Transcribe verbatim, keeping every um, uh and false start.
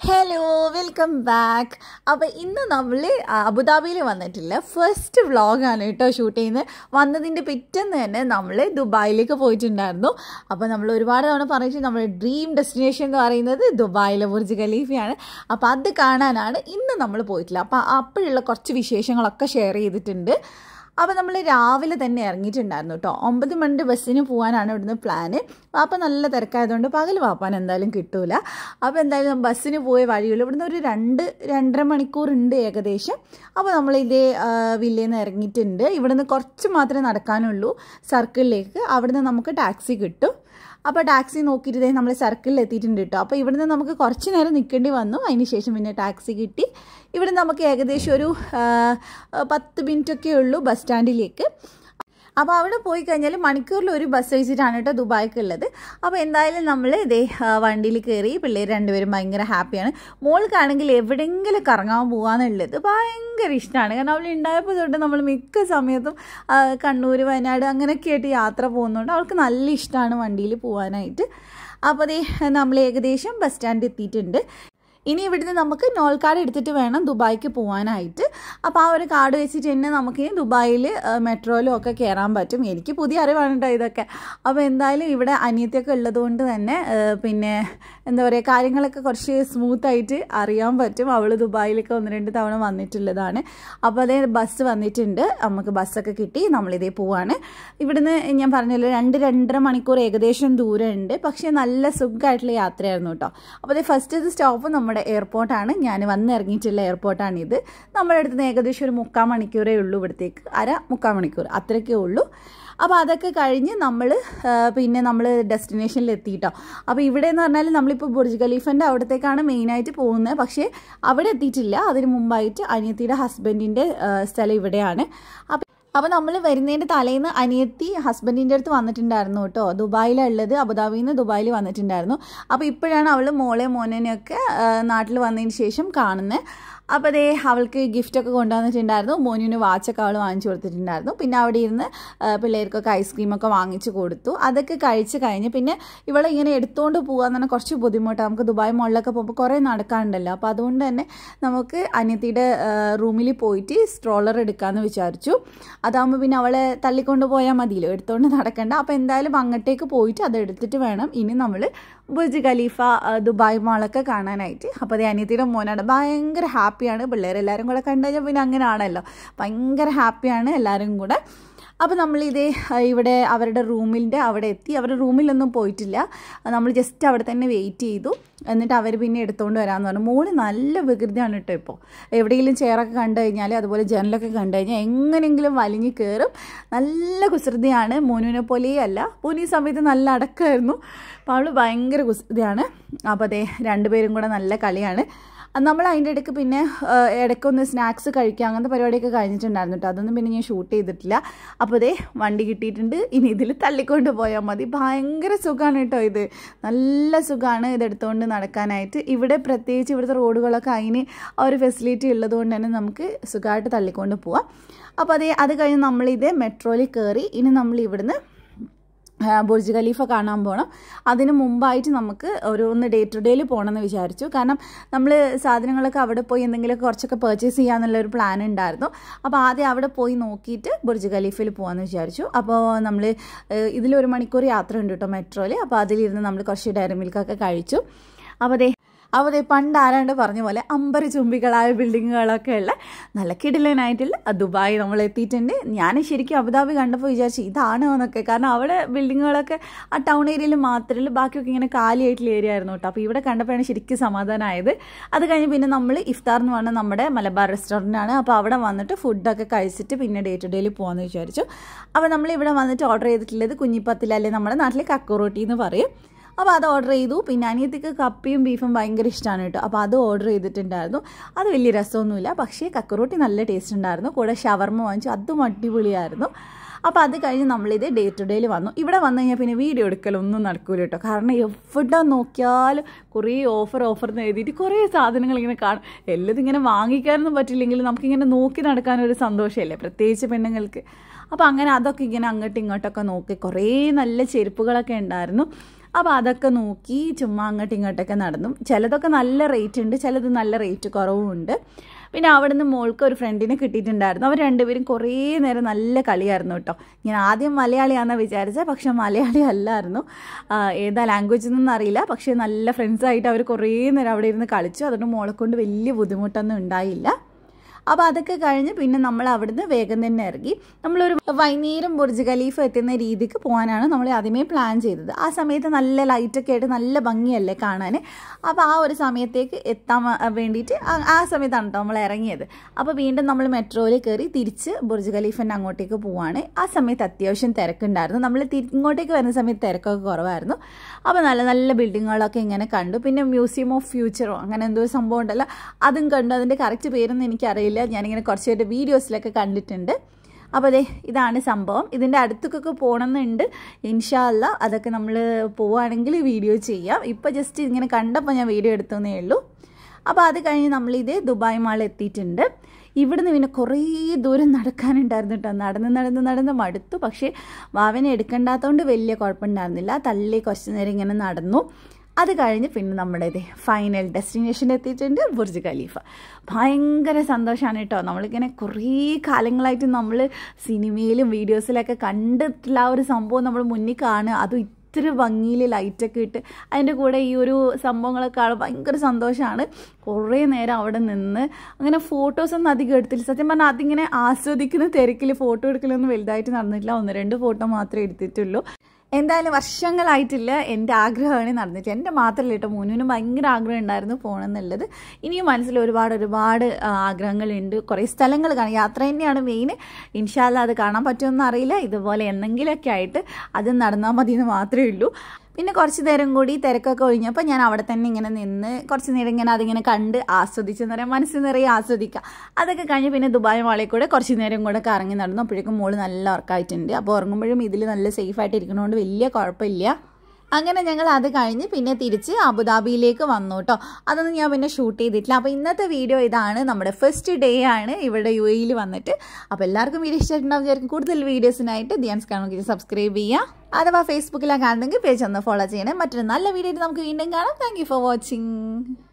Hello welcome back. അപ്പോൾ ഇന്ന് നമ്മൾ അബുദാബിയിൽ വന്നിട്ടില്ല, ഫസ്റ്റ് വ്ളോഗാണ് കേട്ടോ ഷൂട്ട് ചെയ്യുന്നത്. വന്നതിൻ്റെ പിറ്റേന്ന് തന്നെ നമ്മൾ ദുബായിലേക്ക് പോയിട്ടുണ്ടായിരുന്നു. അപ്പോൾ നമ്മൾ ഒരുപാട് തവണ പറഞ്ഞിട്ട് നമ്മുടെ ഡ്രീം ഡെസ്റ്റിനേഷൻ എന്ന് പറയുന്നത് ദുബായിലെ ബുർജ് ഖലീഫയാണ്. അപ്പോൾ അത് കാണാനാണ് ഇന്ന് നമ്മൾ പോയിട്ടില്ല. അപ്പോൾ അപ്പോഴുള്ള കുറച്ച് വിശേഷങ്ങളൊക്കെ ഷെയർ ചെയ്തിട്ടുണ്ട്. അപ്പോൾ നമ്മൾ രാവിലെ തന്നെ ഇറങ്ങിയിട്ടുണ്ടായിരുന്നു കേട്ടോ. ഒമ്പത് മണിൻ്റെ ബസ്സിന് പോകാനാണ് ഇവിടുന്ന് പ്ലാന്. അപ്പോൾ നല്ല തിരക്കായതുകൊണ്ട് പകൽ വാപ്പാൻ എന്തായാലും കിട്ടൂല. അപ്പോൾ എന്തായാലും ബസ്സിന് പോയ വഴിയുള്ളൂ. ഇവിടുന്ന് ഒരു രണ്ട് രണ്ടര മണിക്കൂറുണ്ട് ഏകദേശം. അപ്പോൾ നമ്മൾ ഇതേ വില്ലയിൽ നിന്ന് ഇറങ്ങിയിട്ടുണ്ട്. ഇവിടുന്ന് കുറച്ച് മാത്രമേ നടക്കാനുള്ളൂ സർക്കിളിലേക്ക്. അവിടുന്ന് നമുക്ക് ടാക്സി കിട്ടും. അപ്പോൾ ടാക്സി നോക്കിയിട്ട് നമ്മൾ സർക്കിളിൽ എത്തിയിട്ടുണ്ട് കേട്ടോ. അപ്പോൾ ഇവിടുന്ന് നമുക്ക് കുറച്ച് നേരം നിൽക്കേണ്ടി വന്നു. അതിന് ശേഷം പിന്നെ ടാക്സി കിട്ടി. ഇവിടെ നമുക്ക് ഏകദേശം ഒരു പത്ത് മിനിറ്റൊക്കെ ഉള്ളൂ ബസ് സ്റ്റാൻഡിലേക്ക്. അപ്പോൾ അവിടെ പോയി കഴിഞ്ഞാൽ മണിക്കൂറിൽ ഒരു ബസ് വെച്ചിട്ടാണ് കേട്ടോ ദുബായ്ക്കുള്ളത്. അപ്പോൾ എന്തായാലും നമ്മൾ ഇതേ വണ്ടിയിൽ കയറി. പിള്ളേർ രണ്ടുപേരും ഭയങ്കര ഹാപ്പിയാണ്. മോൾക്കാണെങ്കിൽ എവിടെയെങ്കിലും കറങ്ങാൻ പോകാമെന്നുള്ളത് ഭയങ്കര ഇഷ്ടമാണ്. കാരണം അവൾ ഉണ്ടായപ്പോൾ തൊട്ട് നമ്മൾ മിക്ക സമയത്തും കണ്ണൂർ, വയനാട് അങ്ങനെയൊക്കെ ആയിട്ട് യാത്ര പോകുന്നതുകൊണ്ട് അവൾക്ക് നല്ല ഇഷ്ടമാണ് വണ്ടിയിൽ പോകാനായിട്ട്. അപ്പോൾ അതേ നമ്മൾ ഏകദേശം ബസ് സ്റ്റാൻഡിൽ എത്തിയിട്ടുണ്ട്. ഇനി ഇവിടുന്ന് നമുക്ക് നോൾ കാർഡ് എടുത്തിട്ട് വേണം ദുബായിക്ക് പോകാനായിട്ട്. അപ്പോൾ ആ ഒരു കാർഡ് വെച്ചിട്ട് തന്നെ നമുക്ക് ദുബായിൽ മെട്രോയിലും ഒക്കെ കയറാൻ പറ്റും. എനിക്ക് പുതിയ അറിവാണ് കേട്ടോ ഇതൊക്കെ. അപ്പോൾ എന്തായാലും ഇവിടെ അനിയത്തിയൊക്കെ ഉള്ളതുകൊണ്ട് തന്നെ പിന്നെ എന്താ പറയുക, കാര്യങ്ങളൊക്കെ കുറച്ച് സ്മൂത്തായിട്ട് അറിയാൻ പറ്റും. അവൾ ദുബായിലൊക്കെ ഒന്ന് രണ്ട് തവണ വന്നിട്ടുള്ളതാണ്. അപ്പോൾ അതേ ബസ് വന്നിട്ടുണ്ട്. നമുക്ക് ബസ്സൊക്കെ കിട്ടി. നമ്മളിതേ പോവാണ്. ഇവിടുന്ന് ഞാൻ പറഞ്ഞല്ലോ രണ്ട് രണ്ടര മണിക്കൂർ ഏകദേശം ദൂരമുണ്ട്. പക്ഷേ നല്ല സുഖമായിട്ടുള്ള യാത്രയായിരുന്നു കേട്ടോ. അപ്പോൾ അതേ ഫസ്റ്റ് സ്റ്റോപ്പ് നമ്മൾ എയർപോർട്ടാണ്. ഞാൻ വന്നിറങ്ങിയിട്ടുള്ള എയർപോർട്ടാണിത്. നമ്മുടെ അടുത്ത് നിന്ന് ഏകദേശം ഒരു മുക്കാൽ മണിക്കൂറേ ഉള്ളൂ ഇവിടത്തേക്ക്. അര മുക്കാൽ മണിക്കൂർ അത്രയ്ക്കേ ഉള്ളൂ. അപ്പോൾ അതൊക്കെ കഴിഞ്ഞ് നമ്മൾ പിന്നെ നമ്മൾ ഡെസ്റ്റിനേഷനിൽ എത്തിയിട്ടോ. അപ്പോൾ ഇവിടെ എന്ന് പറഞ്ഞാൽ നമ്മളിപ്പോൾ ബുർജ് ഖലീഫൻ്റെ അവിടത്തേക്കാണ് മെയിനായിട്ട് പോകുന്നത്. പക്ഷേ അവിടെ എത്തിയിട്ടില്ല. അതിന് മുമ്പായിട്ട് അനിയത്തിയുടെ ഹസ്ബൻഡിൻ്റെ സ്ഥലം ഇവിടെയാണ്. അപ്പോൾ അപ്പോൾ നമ്മൾ വരുന്നതിൻ്റെ തലേന്ന് അനിയത്തി ഹസ്ബൻഡിൻ്റെ അടുത്ത് വന്നിട്ടുണ്ടായിരുന്നു കേട്ടോ. ദുബായിലാണ് ഉള്ളത്. അബുദാബിയിൽ നിന്ന് ദുബായിൽ വന്നിട്ടുണ്ടായിരുന്നു. അപ്പോൾ ഇപ്പോഴാണ് അവൾ മോളെ മോനെയൊക്കെ നാട്ടിൽ വന്നതിന് ശേഷം കാണുന്നത്. അപ്പോൾ അതേ അവൾക്ക് ഗിഫ്റ്റൊക്കെ കൊണ്ടുവന്നിട്ടുണ്ടായിരുന്നു. മോനുവിന് വാച്ചൊക്കെ അവൾ വാങ്ങിച്ചു കൊടുത്തിട്ടുണ്ടായിരുന്നു. പിന്നെ അവിടെ ഇരുന്ന് പിള്ളേർക്കൊക്കെ ഐസ്ക്രീമൊക്കെ വാങ്ങിച്ചു കൊടുത്തു. അതൊക്കെ കഴിച്ച് കഴിഞ്ഞ് പിന്നെ ഇവളെ ഇങ്ങനെ എടുത്തുകൊണ്ട് പോകാമെന്ന് പറഞ്ഞാൽ കുറച്ച് ബുദ്ധിമുട്ടാണ്. നമുക്ക് ദുബായ് മോളിലൊക്കെ പോകുമ്പോൾ കുറേ നടക്കാനുണ്ടല്ലോ. അപ്പോൾ അതുകൊണ്ട് തന്നെ നമുക്ക് അനിയത്തിയുടെ റൂമിൽ പോയിട്ട് സ്ട്രോളർ എടുക്കാമെന്ന് വിചാരിച്ചു. അതാകുമ്പോൾ പിന്നെ അവളെ തള്ളിക്കൊണ്ട് പോയാൽ മതിയല്ലോ, എടുത്തുകൊണ്ട് നടക്കണ്ട. അപ്പോൾ എന്തായാലും അങ്ങോട്ടേക്ക് പോയിട്ട് അത് എടുത്തിട്ട് വേണം ഇനി നമ്മൾ ബുർജ് ഖലീഫ ദുബായ് മാളൊക്കെ കാണാനായിട്ട്. അപ്പോൾ അതേ അനിയത്തിയുടെ മോനാണ് ഭയങ്കര ഹാപ്പിയാണ്. പിള്ളേരെല്ലാവരും കൂടെ കണ്ടു കഴിഞ്ഞാൽ പിന്നെ അങ്ങനെ ആണല്ലോ, ഭയങ്കര ഹാപ്പിയാണ് എല്ലാവരും കൂടെ. അപ്പോൾ നമ്മളിതേ ഇവിടെ അവരുടെ റൂമിൻ്റെ അവിടെ എത്തി. അവരുടെ റൂമിലൊന്നും പോയിട്ടില്ല. നമ്മൾ ജസ്റ്റ് അവിടെ തന്നെ വെയിറ്റ് ചെയ്തു. എന്നിട്ട് അവർ പിന്നെ എടുത്തുകൊണ്ട് വരാമെന്ന് പറഞ്ഞു. മോള് നല്ല വികൃതിയാണ് കേട്ടോ. ഇപ്പോൾ എവിടെയെങ്കിലും ചെയറൊക്കെ കണ്ടു കഴിഞ്ഞാൽ അതുപോലെ ജനലൊക്കെ കണ്ടു കഴിഞ്ഞാൽ എങ്ങനെയെങ്കിലും വലിഞ്ഞ് കയറും. നല്ല കുസൃതിയാണ്. മോനുവിനെ പോലെയല്ല. മോന് ഈ സമയത്ത് നല്ല അടക്കമായിരുന്നു. അപ്പോൾ അവൾ ഭയങ്കര കുസൃതിയാണ്. അപ്പോൾ അതേ രണ്ടുപേരും കൂടെ നല്ല കളിയാണ്. നമ്മൾ അതിൻ്റെ ഇടയ്ക്ക് പിന്നെ ഇടയ്ക്കൊന്ന് സ്നാക്സ് കഴിക്കുക അങ്ങനത്തെ പരിപാടിയൊക്കെ കഴിഞ്ഞിട്ടുണ്ടായിരുന്നു കേട്ടോ. അതൊന്നും പിന്നെ ഞാൻ ഷൂട്ട് ചെയ്തിട്ടില്ല. അപ്പോൾ അതേ വണ്ടി കിട്ടിയിട്ടുണ്ട്. ഇനി ഇതിൽ തള്ളിക്കൊണ്ട് പോയാൽ മതി. ഭയങ്കര സുഖമാണ് കേട്ടോ ഇത്. നല്ല സുഖമാണ് ഇതെടുത്തുകൊണ്ട് നടക്കാനായിട്ട്. ഇവിടെ പ്രത്യേകിച്ച് ഇവിടുത്തെ റോഡുകളൊക്കെ അതിന് ആ ഒരു ഫെസിലിറ്റി ഉള്ളതുകൊണ്ട് തന്നെ നമുക്ക് സുഖമായിട്ട് തള്ളിക്കൊണ്ട് പോവാം. അപ്പോൾ അതേ അത് കഴിഞ്ഞ് നമ്മളിതേ മെട്രോയിൽ കയറി. ഇനി നമ്മൾ ഇവിടുന്ന് ബുർജ് ഖലീഫ കാണാൻ പോകണം. അതിന് മുമ്പായിട്ട് നമുക്ക് ഒരു ഒന്ന് ഡേ ടു ഡേയിൽ പോകണമെന്ന് വിചാരിച്ചു. കാരണം നമ്മൾ സാധനങ്ങളൊക്കെ അവിടെ പോയി എന്തെങ്കിലുമൊക്കെ കുറച്ചൊക്കെ പർച്ചേസ് ചെയ്യാമെന്നുള്ളൊരു പ്ലാൻ ഉണ്ടായിരുന്നു. അപ്പോൾ ആദ്യം അവിടെ പോയി നോക്കിയിട്ട് ബുർജ് ഖലീഫയിൽ പോകാമെന്ന് വിചാരിച്ചു. അപ്പോൾ നമ്മൾ ഇതിലൊരു മണിക്കൂർ യാത്ര ഉണ്ട് കേട്ടോ മെട്രോയിൽ. അപ്പോൾ അതിലിരുന്ന് നമ്മൾ കുറച്ച് ഡയറി മിൽക്കൊക്കെ കഴിച്ചു. അപ്പോൾ അതേ അപ്പോൾ അതേ പണ്ട് ആരാണ്ട് പറഞ്ഞ പോലെ അമ്പര ചുംബികളായ ബിൽഡിങ്ങുകളൊക്കെ ഉള്ള നല്ല കിടിലനായിട്ടുള്ള ദുബായ് നമ്മൾ എത്തിയിട്ടുണ്ട്. ഞാൻ ശരിക്കും അബുദാബി കണ്ടപ്പോൾ വിചാരിച്ചു ഇതാണോ എന്നൊക്കെ. കാരണം അവിടെ ബിൽഡിങ്ങുകളൊക്കെ ആ ടൗൺ ഏരിയയിൽ മാത്രമല്ല, ബാക്കിയൊക്കെ ഇങ്ങനെ കാലിയായിട്ടുള്ള ഏരിയ ആയിരുന്നു കേട്ടോ. അപ്പോൾ ഇവിടെ കണ്ടപ്പോഴാണ് ശരിക്കും സമാധാനമായത്. അത് കഴിഞ്ഞ് പിന്നെ നമ്മൾ ഇഫ്താർ എന്ന് പറഞ്ഞാൽ നമ്മുടെ മലബാർ റെസ്റ്റോറൻറ്റാണ്. അപ്പോൾ അവിടെ വന്നിട്ട് ഫുഡൊക്കെ കഴിച്ചിട്ട് പിന്നെ ഡേ ടു ഡേയിൽ പോകാമെന്ന് വിചാരിച്ചു. അപ്പോൾ നമ്മൾ ഇവിടെ വന്നിട്ട് ഓർഡർ ചെയ്തിട്ടുള്ളത് കുഞ്ഞിപ്പത്തിലല്ലേ, നമ്മുടെ നാട്ടിൽ കക്കുറോട്ടി എന്ന് പറയും. അപ്പോൾ അത് ഓർഡർ ചെയ്തു. പിന്നെ അനിയത്തിക്ക് കപ്പിയും ബീഫും ഭയങ്കര ഇഷ്ടമാണ് കേട്ടോ. അപ്പോൾ അത് ഓർഡർ ചെയ്തിട്ടുണ്ടായിരുന്നു. അത് വലിയ രസമൊന്നുമില്ല, പക്ഷേ കക്കുറോട്ടി നല്ല ടേസ്റ്റ് ഉണ്ടായിരുന്നു. കൂടെ ഷവർമ്മ വാങ്ങിച്ചു, അതും അടിപൊളിയായിരുന്നു. അപ്പോൾ അത് കഴിഞ്ഞ് നമ്മളിത് ഡേ ടു ഡേയിൽ വന്നു. ഇവിടെ വന്നു കഴിഞ്ഞാൽ പിന്നെ വീഡിയോ എടുക്കലൊന്നും നടക്കൂല കേട്ടോ. കാരണം എവിടെ നോക്കിയാലും കുറേ ഓഫർ ഓഫർ എന്ന് എഴുതിയിട്ട് കുറേ സാധനങ്ങൾ ഇങ്ങനെ കാണും. എല്ലാം ഇങ്ങനെ വാങ്ങിക്കാനൊന്നും പറ്റില്ലെങ്കിലും നമുക്കിങ്ങനെ നോക്കി നടക്കാനൊരു സന്തോഷമല്ലേ, പ്രത്യേകിച്ച് പെണ്ണുങ്ങൾക്ക്. അപ്പോൾ അങ്ങനെ അതൊക്കെ ഇങ്ങനെ അങ്ങോട്ടും ഇങ്ങോട്ടൊക്കെ നോക്കി കുറേ നല്ല ചെരുപ്പുകളൊക്കെ ഉണ്ടായിരുന്നു. അപ്പോൾ അതൊക്കെ നോക്കി ചുമ്മാ അങ്ങോട്ടും ഇങ്ങോട്ടൊക്കെ നടന്നു. ചിലതൊക്കെ നല്ല റേറ്റ് ഉണ്ട്, ചിലത് നല്ല റേറ്റ് കുറവുമുണ്ട്. പിന്നെ അവിടെ നിന്ന് മോൾക്ക് ഒരു ഫ്രണ്ടിനെ കിട്ടിയിട്ടുണ്ടായിരുന്നു. അവർ രണ്ടുപേരും കുറേ നേരം നല്ല കളിയായിരുന്നു കേട്ടോ. ഞാൻ ആദ്യം മലയാളിയാണെന്ന് വിചാരിച്ചത്, പക്ഷെ മലയാളി അല്ലായിരുന്നു. ഏതാ ലാംഗ്വേജ് എന്നൊന്നും അറിയില്ല. പക്ഷേ നല്ല ഫ്രണ്ട്സായിട്ട് അവർ കുറേ നേരം അവിടെ ഇരുന്ന് കളിച്ചു. അതുകൊണ്ട് മോളെ കൊണ്ട് വലിയ ബുദ്ധിമുട്ടൊന്നും ഉണ്ടായില്ല. അപ്പോൾ അതൊക്കെ കഴിഞ്ഞ് പിന്നെ നമ്മൾ അവിടുന്ന് വേഗം തന്നെ ഇറങ്ങി. നമ്മളൊരു വൈകുന്നേരം ബുർജ് ഖലീഫ എത്തുന്ന രീതിക്ക് പോകാനാണ് നമ്മൾ ആദ്യമേ പ്ലാൻ ചെയ്തത്. ആ സമയത്ത് നല്ല ലൈറ്റൊക്കെ ആയിട്ട് നല്ല ഭംഗിയല്ലേ കാണാൻ. അപ്പോൾ ആ ഒരു സമയത്തേക്ക് എത്താൻ വേണ്ടിയിട്ട് ആ സമയത്താണ് കേട്ടോ നമ്മൾ ഇറങ്ങിയത്. അപ്പോൾ വീണ്ടും നമ്മൾ മെട്രോയിൽ കയറി തിരിച്ച് ബുർജ് ഖലീഫൻ്റെ അങ്ങോട്ടേക്ക് പോവാണ്. ആ സമയത്ത് അത്യാവശ്യം തിരക്കുണ്ടായിരുന്നു. നമ്മൾ ഇങ്ങോട്ടേക്ക് വരുന്ന സമയത്ത് തിരക്കൊക്കെ കുറവായിരുന്നു. അപ്പോൾ നല്ല നല്ല ബിൽഡിങ്ങുകളൊക്കെ ഇങ്ങനെ കണ്ടു. പിന്നെ മ്യൂസിയം ഓഫ് ഫ്യൂച്ചറോ അങ്ങനെ എന്തോ സംഭവം ഉണ്ടല്ലോ, അതും കണ്ടു. അതിൻ്റെ കറക്റ്റ് പേരൊന്നും എനിക്കറിയില്ല, ഞാനിങ്ങനെ കുറച്ച് പേരുടെ വീഡിയോസിലൊക്കെ കണ്ടിട്ടുണ്ട്. അപ്പോൾ അതെ ഇതാണ് സംഭവം. ഇതിൻ്റെ അടുത്തേക്കൊക്കെ പോകണമെന്നുണ്ട് ഇൻഷാ അല്ലാ. അതൊക്കെ നമ്മൾ പോവുകയാണെങ്കിൽ വീഡിയോ ചെയ്യാം. ഇപ്പോൾ ജസ്റ്റ് ഇങ്ങനെ കണ്ടപ്പോൾ ഞാൻ വീഡിയോ എടുത്തതേ ഉള്ളൂ. അപ്പോൾ അത് കഴിഞ്ഞ് നമ്മളിത് ദുബായ് മാൾ എത്തിയിട്ടുണ്ട്. ഇവിടുന്ന് പിന്നെ കുറേ ദൂരം നടക്കാനുണ്ടായിരുന്നു കേട്ടോ. നടന്ന് നടന്ന് നടന്ന് മടുത്തു. പക്ഷേ വാവനെ എടുക്കേണ്ടാത്തതുകൊണ്ട് വലിയ കുഴപ്പമുണ്ടായിരുന്നില്ല. തള്ളി കുറച്ച് നേരം ഇങ്ങനെ നടന്നു. അത് കഴിഞ്ഞ് പിന്നെ നമ്മുടെ ഇത് ഫൈനൽ ഡെസ്റ്റിനേഷൻ എത്തിയിട്ടുണ്ട്, ബുർജ് ഖലീഫ. ഭയങ്കര സന്തോഷമാണ് കേട്ടോ. നമ്മളിങ്ങനെ കുറേ കാലങ്ങളായിട്ട് നമ്മൾ സിനിമയിലും വീഡിയോസിലൊക്കെ കണ്ടിട്ടുള്ള ആ ഒരു സംഭവം നമ്മൾ മുന്നിൽ കാണുക, അതും ഇത്തിരി ഭംഗിയിൽ ലൈറ്റൊക്കെ ഇട്ട് അതിൻ്റെ കൂടെ ഈ ഒരു സംഭവങ്ങളൊക്കെ കാണും. ഭയങ്കര സന്തോഷമാണ്. കുറേ നേരം അവിടെ നിന്ന് അങ്ങനെ ഫോട്ടോസൊന്നും അധികം എടുത്തില്ല. സത്യം പറഞ്ഞാൽ അതിങ്ങനെ ആസ്വദിക്കുന്ന തിരക്കിൽ ഫോട്ടോ എടുക്കലൊന്നും വലുതായിട്ട് നടന്നിട്ടില്ല. ഒന്ന് രണ്ട് ഫോട്ടോ മാത്രമേ എടുത്തിട്ടുള്ളൂ. എന്തായാലും വർഷങ്ങളായിട്ടില്ല എൻ്റെ ആഗ്രഹമാണ് നടന്നിട്ട്. എൻ്റെ മാത്രമല്ല കേട്ടോ, മോനുവിനും ഭയങ്കര ആഗ്രഹം ഉണ്ടായിരുന്നു പോകണം എന്നുള്ളത്. ഇനിയും മനസ്സിൽ ഒരുപാട് ഒരുപാട് ആഗ്രഹങ്ങളുണ്ട്. കുറേ സ്ഥലങ്ങൾ കാണാം. യാത്ര തന്നെയാണ് മെയിൻ. ഇൻഷാ അല്ലാ അത് കാണാൻ പറ്റുമെന്ന് അറിയില്ല. ഇതുപോലെ എന്തെങ്കിലുമൊക്കെ ആയിട്ട് അത് നടന്നാൽ മതി എന്ന് മാത്രമേ ഉള്ളൂ. പിന്നെ കുറച്ച് നേരം കൂടി തിരക്കൊക്കെ ഒഴിഞ്ഞപ്പോൾ ഞാൻ അവിടെ തന്നെ ഇങ്ങനെ നിന്ന് കുറച്ച് നേരം ഇങ്ങനെ അതിങ്ങനെ കണ്ട് ആസ്വദിച്ചെന്ന് പറയാം, മനസ്സിൽ നിറയെ ആസ്വദിക്കുക. അതൊക്കെ കഴിഞ്ഞ് പിന്നെ ദുബായ് മാളിൽ കൂടെ കുറച്ച് നേരം കൂടെ കറങ്ങി നടന്നു. അപ്പോഴേക്കും മോള് നല്ല ഉറക്കമായിട്ടുണ്ട്. അപ്പോൾ ഉറങ്ങുമ്പോഴും ഇതിൽ നല്ല സേഫായിട്ട് ഇരിക്കുന്നതുകൊണ്ട് വലിയ കുഴപ്പമില്ല. അങ്ങനെ ഞങ്ങൾ അത് കഴിഞ്ഞ് പിന്നെ തിരിച്ച് അബുദാബിയിലേക്ക് വന്നു കേട്ടോ. അതൊന്നും ഞാൻ പിന്നെ ഷൂട്ട് ചെയ്തിട്ടില്ല. അപ്പോൾ ഇന്നത്തെ വീഡിയോ ഇതാണ്. നമ്മുടെ ഫസ്റ്റ് ഡേ ആണ് ഇവിടെ യു എയിൽ വന്നിട്ട്. അപ്പോൾ എല്ലാവർക്കും വീഡിയോ ഇഷ്ടമായിട്ടുണ്ടാവും വിചാരിക്കും. കൂടുതൽ വീഡിയോസിനായിട്ട് ധ്യാൻസ് കാണുമെങ്കിൽ സബ്സ്ക്രൈബ് ചെയ്യുക. അഥവാ ഫേസ്ബുക്കിലാണ് കാണുന്നെങ്കിൽ പേജ് ഒന്ന് ഫോളോ ചെയ്യണേ. മറ്റൊരു നല്ല വീഡിയോ നമുക്ക് വീണ്ടും കാണാം. Thank you for watching.